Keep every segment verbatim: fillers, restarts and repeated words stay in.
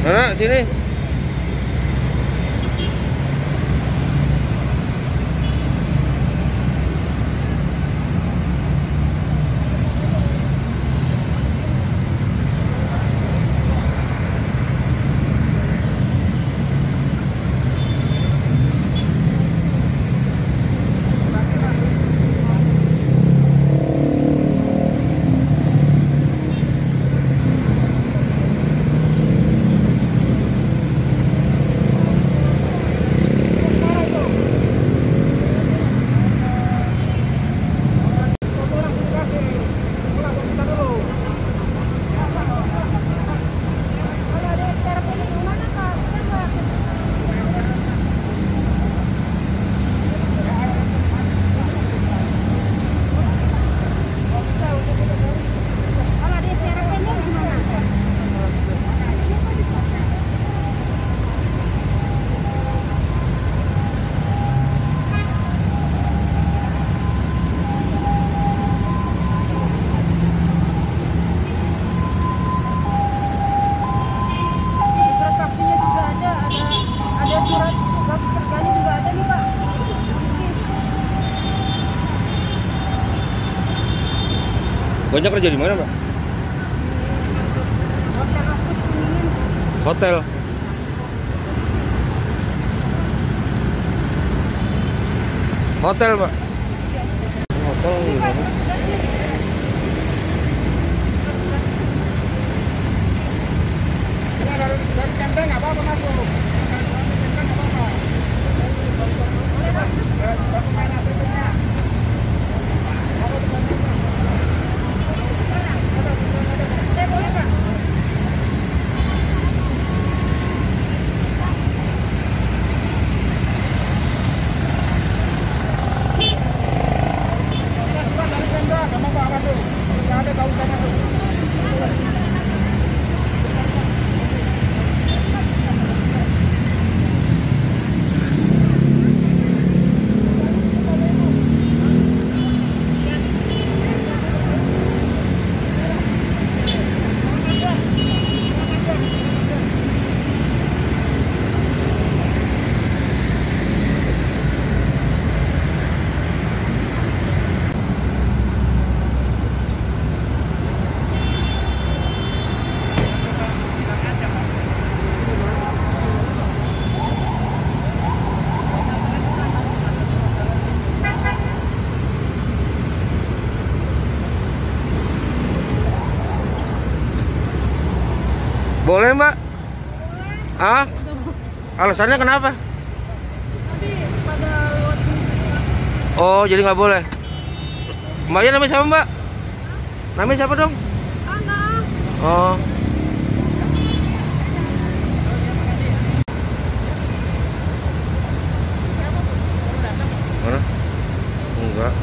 Mana sini? Banyak kerja di mana, Mbak? Hotel. Hotel, Mbak. Hotel. Boleh, Mbak? Ah? Alasannya kenapa? Nanti pada lewat. Oh, jadi nggak boleh. Mbaknya namanya siapa, Mbak? Namanya siapa dong? Ana. Oh. Mana? Enggak.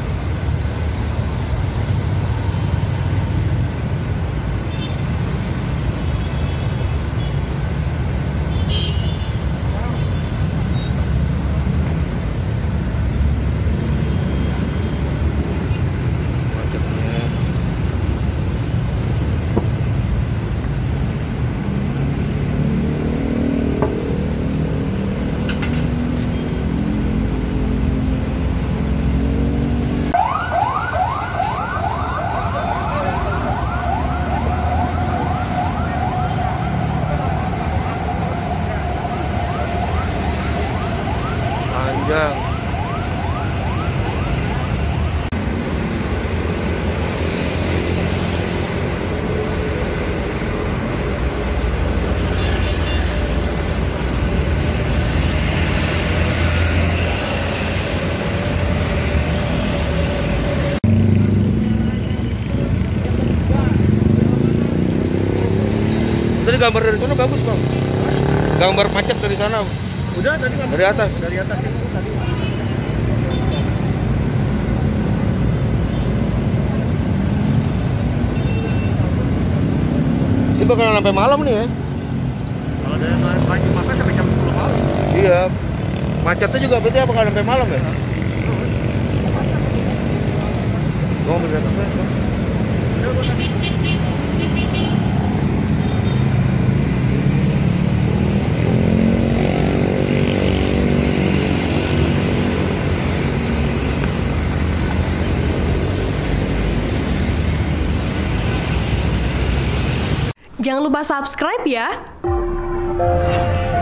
Panjang. Tadi gambar dari sana bagus, Bang. Gambar macet dari sana. Udah tadi kan Dari atas. dari atas itu tadi. Ini bakalan sampai malam nih ya. Kalau dari pagi makan sampai jam sepuluh malam. Iya. Macetnya juga berarti bakalan sampai malam ya. Gua mau lihat apa ya? Udah, gua tadi. Jangan lupa subscribe ya.